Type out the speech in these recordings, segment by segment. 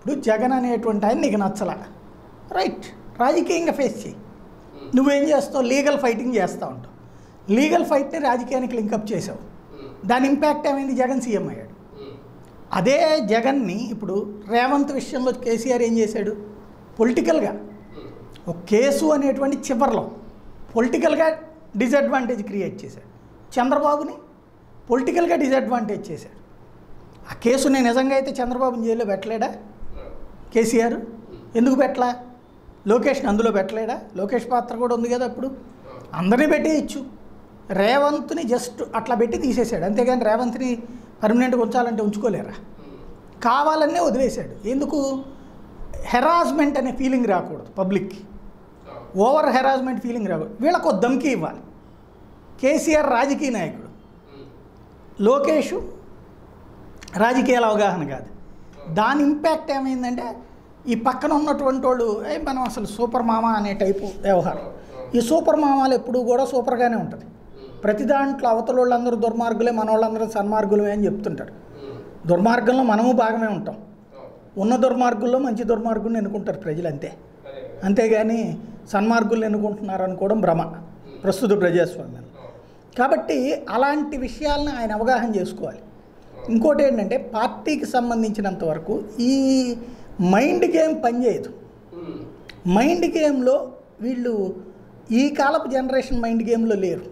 ఇప్పుడు జగన్ అనేటువంటి ఆయన నీకు నచ్చలా, రైట్, రాజకీయంగా ఫేస్ చేయి. నువ్వేం చేస్తావు? లీగల్ ఫైటింగ్ చేస్తూ ఉంటావు. లీగల్ ఫైట్ని రాజకీయానికి లింకప్ చేసావు. దాని ఇంపాక్ట్ ఏమైంది? జగన్ సీఎం అయ్యాడు. అదే జగన్ని ఇప్పుడు రేవంత్ విషయంలో కేసీఆర్ ఏం చేశాడు? పొలిటికల్గా ఒక కేసు అనేటువంటి చివరిలో పొలిటికల్గా డిసడ్వాంటేజ్ క్రియేట్ చేశాడు. చంద్రబాబుని పొలిటికల్గా డిసడ్వాంటేజ్ చేశాడు. ఆ కేసుని నిజంగా అయితే చంద్రబాబుని జైల్లో పెట్టలేడా కేసీఆర్? ఎందుకు పెట్టలా? లోకేష్ని అందులో పెట్టలేడా? లోకేష్ పాత్ర కూడా ఉంది కదా. అప్పుడు అందరినీ పెట్టేయచ్చు. రేవంత్ని జస్ట్ అట్లా పెట్టి తీసేశాడు. అంతేగాని రేవంత్ని పర్మనెంట్గా ఉంచాలంటే ఉంచుకోలేరా? కావాలనే వదిలేశాడు. ఎందుకు? హెరాస్మెంట్ అనే ఫీలింగ్ రాకూడదు పబ్లిక్కి, ఓవర్ హెరాస్మెంట్ ఫీలింగ్ రాకూడదు. వీళ్ళకు దమ్కి ఇవ్వాలి. కేసీఆర్ రాజకీయ నాయకుడు, లోకేష్ రాజకీయాల అవగాహన కాదు. దాని ఇంపాక్ట్ ఏమైందంటే ఈ పక్కన ఉన్నటువంటి వాళ్ళు మనం అసలు సూపర్ మామ అనే టైపు వ్యవహారం. ఈ సూపర్ మామాలు ఎప్పుడూ కూడా సూపర్గానే ఉంటుంది. ప్రతి దాంట్లో అవతల వాళ్ళందరూ దుర్మార్గులే, మన వాళ్ళందరూ సన్మార్గులే అని చెప్తుంటారు. దుర్మార్గంలో మనము భాగమే ఉంటాం. ఉన్న దుర్మార్గుల్లో మంచి దుర్మార్గుల్ని ఎన్నుకుంటారు ప్రజలు, అంతే. అంతేగాని సన్మార్గుల్ని ఎన్నుకుంటున్నారు అనుకోవడం భ్రమ ప్రస్తుత ప్రజాస్వామ్యం. కాబట్టి అలాంటి విషయాలను ఆయన అవగాహన చేసుకోవాలి. ఇంకోటి ఏంటంటే పార్టీకి సంబంధించినంత వరకు ఈ మైండ్ గేమ్ పనిచేయదు. మైండ్ గేమ్లో వీళ్ళు ఈ కాలపు జనరేషన్ మైండ్ గేమ్లో లేరు.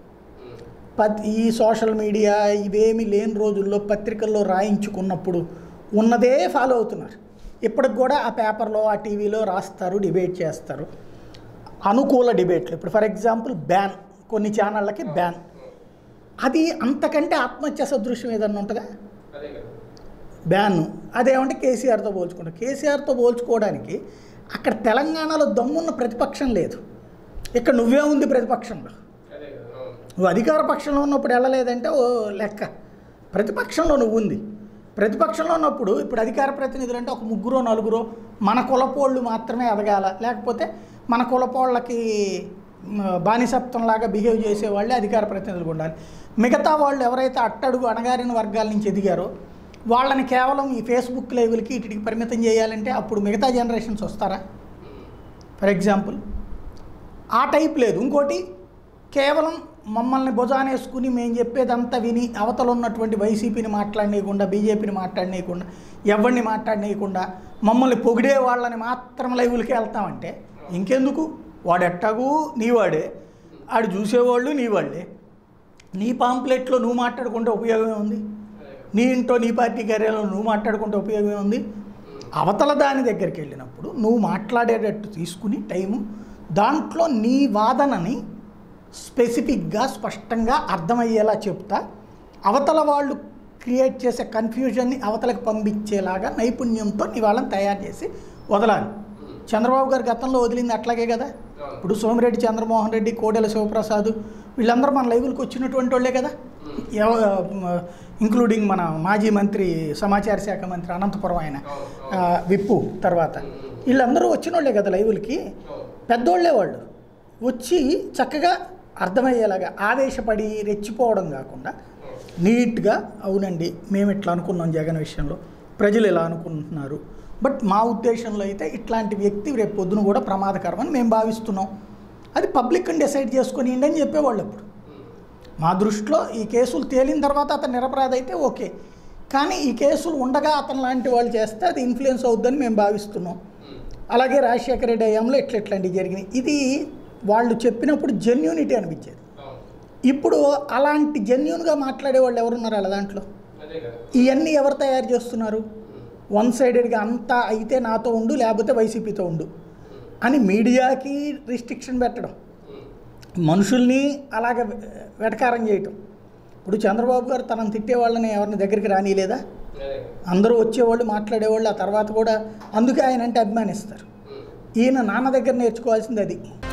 ఈ సోషల్ మీడియా ఇవేమీ లేని రోజుల్లో పత్రికల్లో రాయించుకున్నప్పుడు ఉన్నదే ఫాలో అవుతున్నారు. ఇప్పటికి కూడా ఆ పేపర్లో ఆ టీవీలో రాస్తారు, డిబేట్ చేస్తారు, అనుకూల డిబేట్లు. ఇప్పుడు ఫర్ ఎగ్జాంపుల్ బ్యాన్, కొన్ని ఛానళ్ళకి బ్యాన్. అది అంతకంటే ఆత్మహత్య సదృశ్యం ఏదన్నా ఉంటుందా? బ్యాన్. అదేమంటే కేసీఆర్తో పోల్చుకుంటాం. కేసీఆర్తో పోల్చుకోవడానికి అక్కడ తెలంగాణలో దమ్మున్న ప్రతిపక్షం లేదు. ఇక్కడ నువ్వే ఉంది ప్రతిపక్షంలో. నువ్వు అధికార పక్షంలో ఉన్నప్పుడు వెళ్ళలేదంటే ఓ లెక్క. ప్రతిపక్షంలో నువ్వు ఉంది. ప్రతిపక్షంలో ఉన్నప్పుడు ఇప్పుడు అధికార ప్రతినిధులు అంటే ఒక ముగ్గురో నలుగురో మన కులపోళ్ళు మాత్రమే ఎదగాల, లేకపోతే మన కులపోళ్ళకి బానిసత్వంలాగా బిహేవ్ చేసేవాళ్ళే అధికార ప్రతినిధులు ఉండాలి. మిగతా వాళ్ళు ఎవరైతే అట్టడుగు అణగారిన వర్గాల నుంచి ఎదిగారో వాళ్ళని కేవలం ఈ ఫేస్బుక్ లైవ్లకి ఇటుకి పరిమితం చేయాలంటే అప్పుడు మిగతా జనరేషన్స్ వస్తారా? ఫర్ ఎగ్జాంపుల్ ఆ టైప్ లేదు. ఇంకోటి కేవలం మమ్మల్ని భుజానేసుకుని మేము చెప్పేదంతా విని అవతల ఉన్నటువంటి వైసీపీని మాట్లాడనీయకుండా, బీజేపీని మాట్లాడనీయకుండా, ఎవరిని మాట్లాడనీయకుండా మమ్మల్ని పొగిడే వాళ్ళని మాత్రం లైవ్లకి వెళ్తామంటే ఇంకెందుకు? వాడు ఎట్టాగు నీవాడే, ఆడు చూసేవాళ్ళు నీవాళ్ళే. నీ పాంప్లెట్లో నువ్వు మాట్లాడుకుంటే ఉపయోగమే ఉంది? నీ ఇంట్లో నీ పార్టీ కార్యాలయంలో నువ్వు మాట్లాడుకుంటే ఉపయోగమే ఉంది? అవతల దాని దగ్గరికి వెళ్ళినప్పుడు నువ్వు మాట్లాడేటట్టు తీసుకుని టైము, దాంట్లో నీ వాదనని స్పెసిఫిక్గా స్పష్టంగా అర్థమయ్యేలా చెప్తా, అవతల వాళ్ళు క్రియేట్ చేసే కన్ఫ్యూజన్ని అవతలకు పంపించేలాగా నైపుణ్యంతో నీ వాళ్ళని తయారు చేసి వదలాలి. చంద్రబాబు గారు గతంలో వదిలింది అట్లాగే కదా. ఇప్పుడు సోమిరెడ్డి చంద్రమోహన్ రెడ్డి, కోడెల శివప్రసాద్ వీళ్ళందరూ మన లైవ్లకు వచ్చినటువంటి వాళ్ళే కదా. ఇంక్లూడింగ్ మన మాజీ మంత్రి, సమాచార శాఖ మంత్రి అనంతపురం ఆయన విప్పు తర్వాత వీళ్ళందరూ వచ్చిన వాళ్ళే కదా లైవ్లకి. పెద్దోళ్ళే వాళ్ళు వచ్చి చక్కగా అర్థమయ్యేలాగా ఆవేశపడి రెచ్చిపోవడం కాకుండా నీట్గా, అవునండి మేము ఇట్లా అనుకున్నాం జగన్ విషయంలో, ప్రజలు ఇలా అనుకుంటున్నారు, బట్ మా ఉద్దేశంలో అయితే ఇట్లాంటి వ్యక్తి రేపు పొద్దున కూడా ప్రమాదకరమని మేము భావిస్తున్నాం, అది పబ్లిక్ని డిసైడ్ చేసుకొని అని చెప్పేవాళ్ళు. అప్పుడు మా దృష్టిలో ఈ కేసులు తేలిన తర్వాత అతను నిరపరాధి అయితే ఓకే, కానీ ఈ కేసులు ఉండగా అతను లాంటి వాళ్ళు చేస్తే అది ఇన్ఫ్లుయెన్స్ అవుద్దని మేము భావిస్తున్నాం. అలాగే రాజశేఖర రెడ్డి హయాంలో ఇట్లాంటివి జరిగినాయి. ఇది వాళ్ళు చెప్పినప్పుడు జెన్యూనిటీ అనిపించేది. ఇప్పుడు అలాంటి జెన్యూన్గా మాట్లాడే వాళ్ళు ఎవరున్నారు అలా దాంట్లో? ఇవన్నీ ఎవరు తయారు చేస్తున్నారు? వన్ సైడెడ్గా అంతా అయితే నాతో ఉండు, లేకపోతే వైసీపీతో ఉండు అని మీడియాకి రిస్ట్రిక్షన్ పెట్టడం, మనుషుల్ని అలాగ వెటకారం చేయటం. ఇప్పుడు చంద్రబాబు గారు తనను తిట్టేవాళ్ళని ఎవరిని దగ్గరికి రానిలేదా? అందరూ వచ్చేవాళ్ళు, మాట్లాడేవాళ్ళు. ఆ తర్వాత కూడా అందుకే ఆయన అంటే అభిమానిస్తారు. ఈయన నాన్న దగ్గర నేర్చుకోవాల్సింది అది.